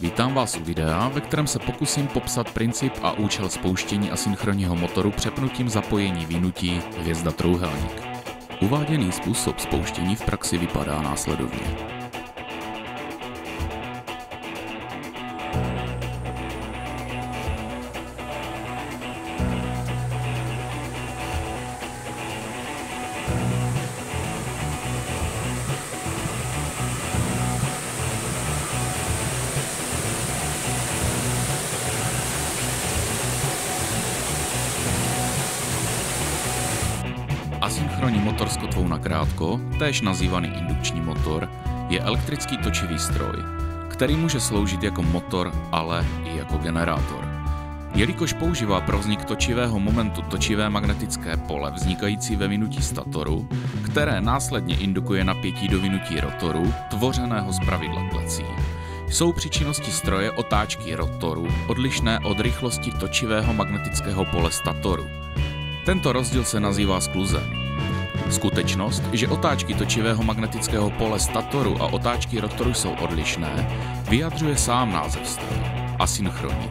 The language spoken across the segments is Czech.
Vítám vás u videa, ve kterém se pokusím popsat princip a účel spouštění asynchronního motoru přepnutím zapojení vinutí hvězda trojúhelník. Uváděný způsob spouštění v praxi vypadá následovně. Asynchronní motor s kotvou nakrátko, též nazývaný indukční motor, je elektrický točivý stroj, který může sloužit jako motor, ale i jako generátor. Jelikož používá pro vznik točivého momentu točivé magnetické pole vznikající ve vinutí statoru, které následně indukuje napětí do vinutí rotoru, tvořeného zpravidla klecí, jsou při činnosti stroje otáčky rotoru odlišné od rychlosti točivého magnetického pole statoru. Tento rozdíl se nazývá skluzem. Skutečnost, že otáčky točivého magnetického pole statoru a otáčky rotoru jsou odlišné, vyjadřuje sám název stroje – asynchronní.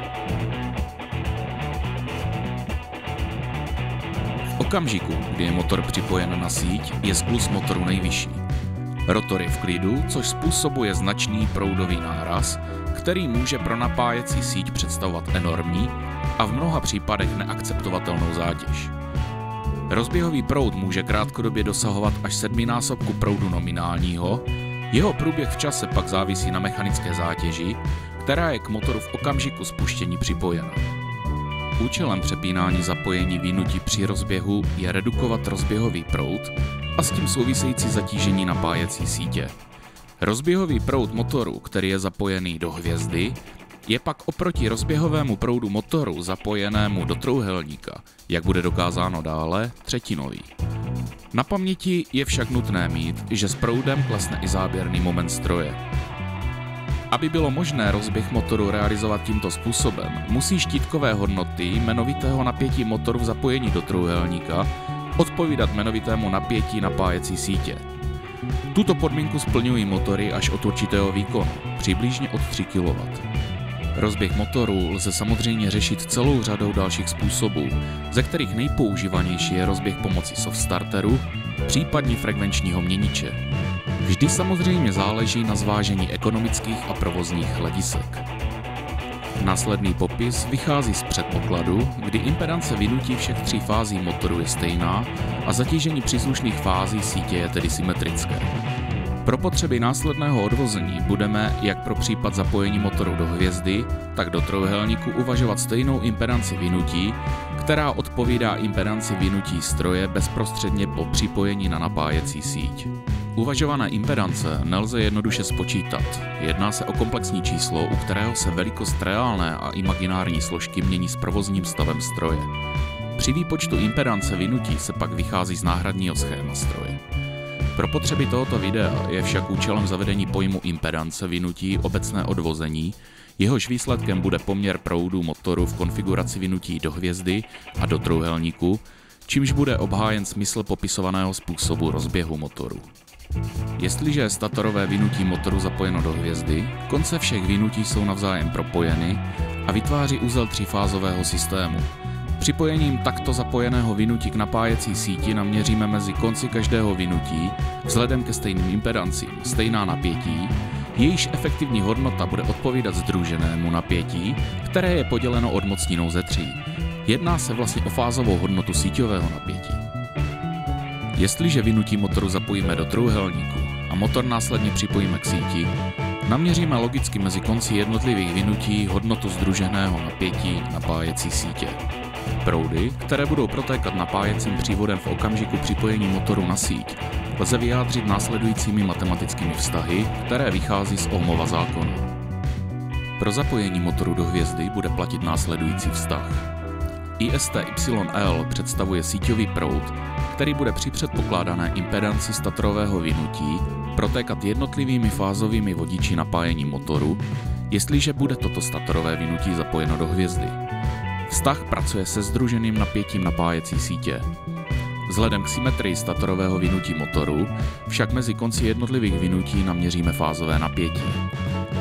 V okamžiku, kdy je motor připojen na síť, je skluz motoru nejvyšší. Rotor je v klidu, což způsobuje značný proudový náraz, který může pro napájecí síť představovat enormní a v mnoha případech neakceptovatelnou zátěž. Rozběhový proud může krátkodobě dosahovat až 7násobku proudu nominálního, jeho průběh v čase pak závisí na mechanické zátěži, která je k motoru v okamžiku spuštění připojena. Účelem přepínání zapojení vinutí při rozběhu je redukovat rozběhový proud a s tím související zatížení napájecí sítě. Rozběhový proud motoru, který je zapojený do hvězdy, je pak oproti rozběhovému proudu motoru zapojenému do trojúhelníka, jak bude dokázáno dále, třetinový. Na paměti je však nutné mít, že s proudem klesne i záběrný moment stroje. Aby bylo možné rozběh motoru realizovat tímto způsobem, musí štítkové hodnoty jmenovitého napětí motoru v zapojení do trojúhelníka odpovídat jmenovitému napětí napájecí sítě. Tuto podmínku splňují motory až od určitého výkonu, přibližně od 3 kW. Rozběh motoru lze samozřejmě řešit celou řadou dalších způsobů, ze kterých nejpoužívanější je rozběh pomocí soft starteru, případně frekvenčního měniče. Vždy samozřejmě záleží na zvážení ekonomických a provozních hledisek. Následný popis vychází z předpokladu, kdy impedance vinutí všech 3 fází motoru je stejná a zatížení příslušných fází sítě je tedy symetrické. Pro potřeby následného odvození budeme, jak pro případ zapojení motoru do hvězdy, tak do trojúhelníku uvažovat stejnou impedanci vinutí, která odpovídá impedanci vinutí stroje bezprostředně po připojení na napájecí síť. Uvažované impedance nelze jednoduše spočítat. Jedná se o komplexní číslo, u kterého se velikost reálné a imaginární složky mění s provozním stavem stroje. Při výpočtu impedance vinutí se pak vychází z náhradního schéma stroje. Pro potřeby tohoto videa je však účelem zavedení pojmu impedance vinutí obecné odvození, jehož výsledkem bude poměr proudu motoru v konfiguraci vinutí do hvězdy a do trojúhelníku, čímž bude obhájen smysl popisovaného způsobu rozběhu motoru. Jestliže je statorové vinutí motoru zapojeno do hvězdy, konce všech vinutí jsou navzájem propojeny a vytváří uzel třífázového systému. Připojením takto zapojeného vinutí k napájecí síti naměříme mezi konci každého vinutí, vzhledem ke stejným impedancím, stejná napětí, jejíž efektivní hodnota bude odpovídat sdruženému napětí, které je poděleno odmocninou ze 3. Jedná se vlastně o fázovou hodnotu síťového napětí. Jestliže vinutí motoru zapojíme do trojúhelníku a motor následně připojíme k síti, naměříme logicky mezi konci jednotlivých vinutí hodnotu sdruženého napětí napájecí sítě. Proudy, které budou protékat napájecím přívodem v okamžiku připojení motoru na síť, lze vyjádřit následujícími matematickými vztahy, které vychází z Ohmova zákona. Pro zapojení motoru do hvězdy bude platit následující vztah. ISTYL představuje síťový proud, který bude při předpokládané impedanci statorového vinutí protékat jednotlivými fázovými vodiči napájení motoru, jestliže bude toto statorové vinutí zapojeno do hvězdy. Vztah pracuje se sdruženým napětím napájecí sítě. Vzhledem k symetrii statorového vinutí motoru však mezi konci jednotlivých vinutí naměříme fázové napětí.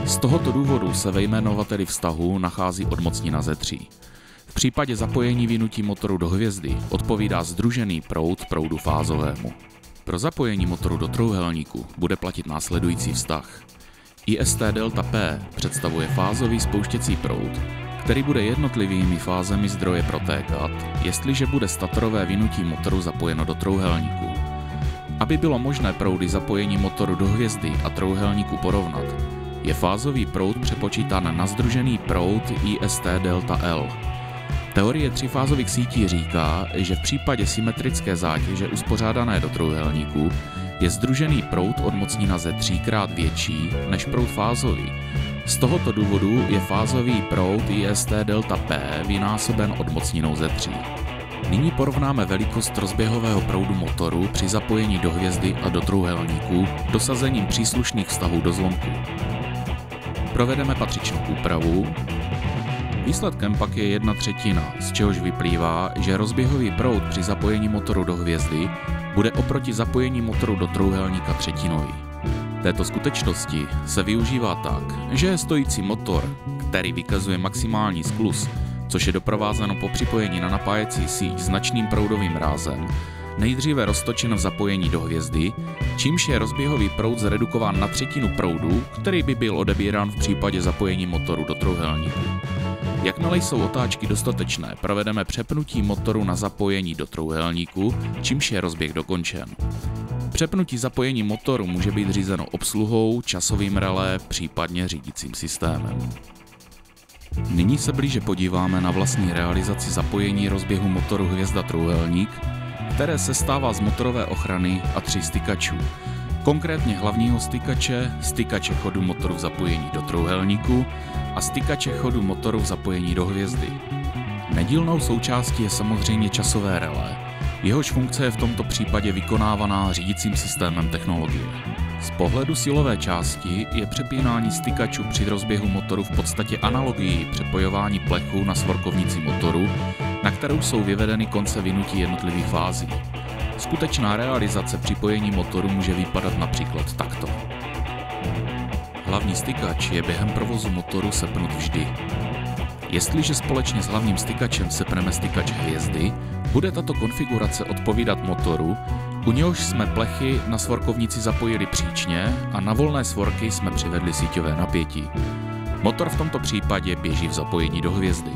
Z tohoto důvodu se ve jmenovateli vztahu nachází odmocnina ze 3. V případě zapojení vynutí motoru do hvězdy odpovídá sdružený proud proudu fázovému. Pro zapojení motoru do trojúhelníku bude platit následující vztah. IST delta P představuje fázový spouštěcí proud, který bude jednotlivými fázemi zdroje protékat, jestliže bude statorové vynutí motoru zapojeno do trojúhelníku. Aby bylo možné proudy zapojení motoru do hvězdy a trojúhelníku porovnat, je fázový proud přepočítán na sdružený proud IST delta L. Teorie třífázových sítí říká, že v případě symetrické zátěže uspořádané do trojúhelníku je sdružený proud odmocnina ze 3krát větší než proud fázový. Z tohoto důvodu je fázový proud IST delta P vynásoben odmocninou ze 3. Nyní porovnáme velikost rozběhového proudu motoru při zapojení do hvězdy a do trojúhelníku dosazením příslušných vztahů do zlomku. Provedeme patřičnou úpravu. Výsledkem pak je 1/3, z čehož vyplývá, že rozběhový proud při zapojení motoru do hvězdy bude oproti zapojení motoru do trojúhelníka třetinový. Této skutečnosti se využívá tak, že je stojící motor, který vykazuje maximální skluz, což je doprovázeno po připojení na napájecí síť značným proudovým rázem, nejdříve roztočen v zapojení do hvězdy, čímž je rozběhový proud zredukován na 1/3 proudu, který by byl odebírán v případě zapojení motoru do trojúhelníku. Jakmile jsou otáčky dostatečné, provedeme přepnutí motoru na zapojení do trojúhelníku, čímž je rozběh dokončen. Přepnutí zapojení motoru může být řízeno obsluhou, časovým relé, případně řídícím systémem. Nyní se blíže podíváme na vlastní realizaci zapojení rozběhu motoru hvězda-trojúhelník, které sestává z motorové ochrany a 3 stykačů. Konkrétně hlavního stykače, stykače chodu motoru v zapojení do trojúhelníku a stykače chodu motoru v zapojení do hvězdy. Nedílnou součástí je samozřejmě časové relé. Jehož funkce je v tomto případě vykonávaná řídícím systémem technologie. Z pohledu silové části je přepínání stykačů při rozběhu motoru v podstatě analogií přepojování plechu na svorkovnici motoru, na kterou jsou vyvedeny konce vynutí jednotlivých fází. Skutečná realizace připojení motoru může vypadat například takto. Hlavní stykač je během provozu motoru sepnut vždy. Jestliže společně s hlavním stykačem sepneme stykač hvězdy, bude tato konfigurace odpovídat motoru, u něhož jsme plechy na svorkovnici zapojili příčně a na volné svorky jsme přivedli síťové napětí. Motor v tomto případě běží v zapojení do hvězdy.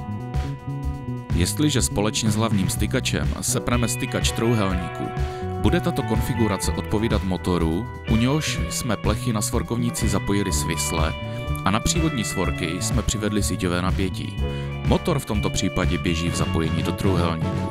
Jestliže společně s hlavním stykačem sepneme stykač trojúhelníku, bude tato konfigurace odpovídat motoru, u něhož jsme plechy na svorkovnici zapojili svisle a na přívodní svorky jsme přivedli síťové napětí. Motor v tomto případě běží v zapojení do trojúhelníku.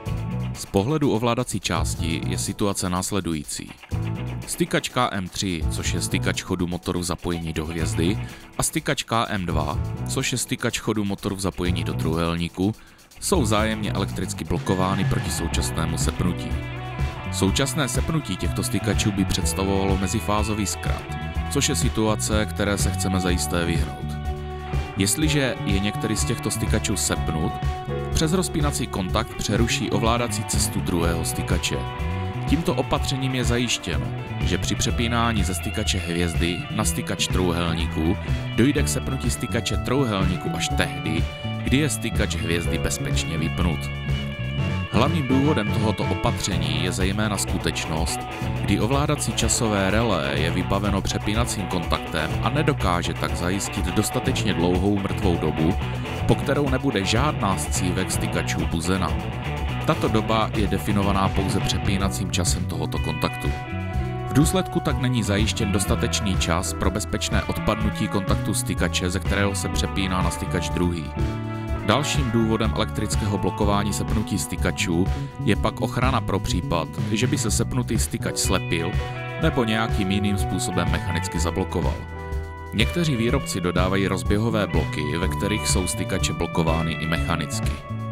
Z pohledu ovládací části je situace následující. Stykač KM3, což je stykač chodu motoru v zapojení do hvězdy, a stykač KM2, což je stykač chodu motoru v zapojení do trojúhelníku, jsou vzájemně elektricky blokovány proti současnému sepnutí. Současné sepnutí těchto stykačů by představovalo mezifázový zkrat, což je situace, které se chceme zajisté vyhnout. Jestliže je některý z těchto stykačů sepnut, přes rozpínací kontakt přeruší ovládací cestu druhého stykače. Tímto opatřením je zajištěno, že při přepínání ze stykače hvězdy na stykač trojúhelníku dojde k sepnutí stykače trojúhelníku až tehdy, kdy je stykač hvězdy bezpečně vypnut. Hlavním důvodem tohoto opatření je zejména skutečnost, kdy ovládací časové relé je vybaveno přepínacím kontaktem a nedokáže tak zajistit dostatečně dlouhou mrtvou dobu, po kterou nebude žádná z cívek stykačů buzena. Tato doba je definovaná pouze přepínacím časem tohoto kontaktu. V důsledku tak není zajištěn dostatečný čas pro bezpečné odpadnutí kontaktu stykače, ze kterého se přepíná na stykač druhý. Dalším důvodem elektrického blokování sepnutí stykačů je pak ochrana pro případ, že by se sepnutý stykač slepil nebo nějakým jiným způsobem mechanicky zablokoval. Někteří výrobci dodávají rozběhové bloky, ve kterých jsou stykače blokovány i mechanicky.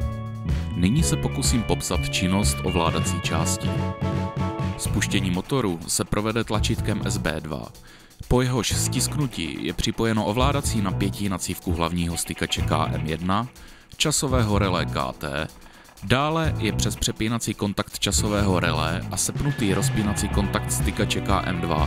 Nyní se pokusím popsat činnost ovládací části. Spuštění motoru se provede tlačítkem SB2. Po jehož stisknutí je připojeno ovládací napětí na cívku hlavního stykače KM1, časového relé KT, dále je přes přepínací kontakt časového relé a sepnutý rozpínací kontakt stykače KM2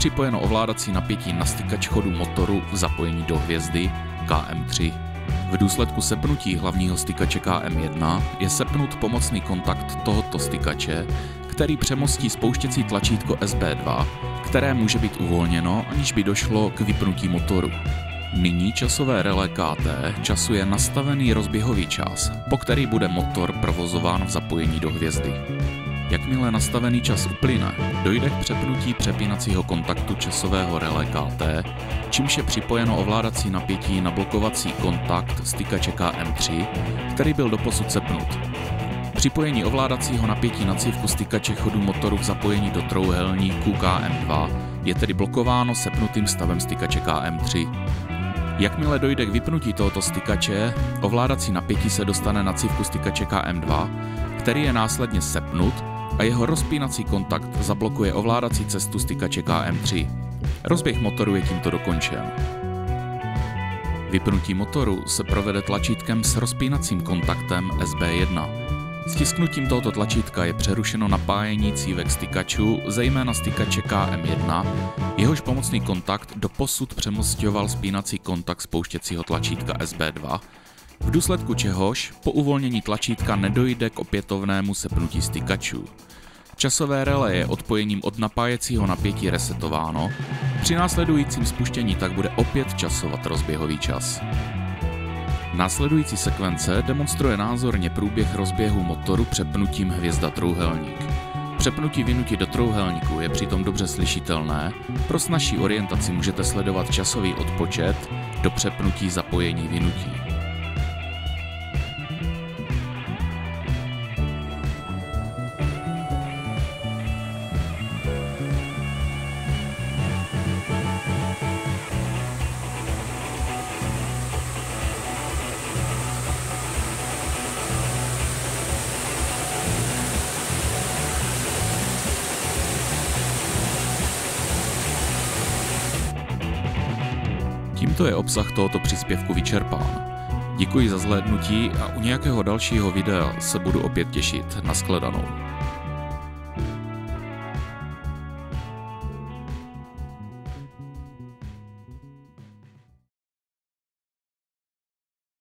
připojeno ovládací napětí na stykač chodu motoru v zapojení do hvězdy KM3. V důsledku sepnutí hlavního stykače KM1 je sepnut pomocný kontakt tohoto stykače, který přemostí spouštěcí tlačítko SB2, které může být uvolněno, aniž by došlo k vypnutí motoru. Nyní časové relé KT časuje nastavený rozběhový čas, po který bude motor provozován v zapojení do hvězdy. Jakmile nastavený čas uplyne, dojde k přepnutí přepínacího kontaktu časového relé KT, čímž je připojeno ovládací napětí na blokovací kontakt stykače KM3, který byl doposud sepnut. Připojení ovládacího napětí na cívku stykače chodu motoru v zapojení do trojúhelníku KM2 je tedy blokováno sepnutým stavem stykače KM3. Jakmile dojde k vypnutí tohoto stykače, ovládací napětí se dostane na cívku stykače KM2, který je následně sepnut a jeho rozpínací kontakt zablokuje ovládací cestu stykače KM3. Rozběh motoru je tímto dokončen. Vypnutí motoru se provede tlačítkem s rozpínacím kontaktem SB1. Stisknutím tohoto tlačítka je přerušeno napájení cívek stykačů, zejména stykače KM1, jehož pomocný kontakt doposud přemosťoval spínací kontakt spouštěcího tlačítka SB2, v důsledku čehož po uvolnění tlačítka nedojde k opětovnému sepnutí stykačů. Časové relé je odpojením od napájecího napětí resetováno, při následujícím spuštění tak bude opět časovat rozběhový čas. Následující sekvence demonstruje názorně průběh rozběhu motoru přepnutím hvězda trojúhelník. Přepnutí vynutí do trojúhelníku je přitom dobře slyšitelné, pro snazší orientaci můžete sledovat časový odpočet do přepnutí zapojení vynutí. Tímto je obsah tohoto příspěvku vyčerpán. Děkuji za zhlédnutí a u nějakého dalšího videa se budu opět těšit. Nashledanou.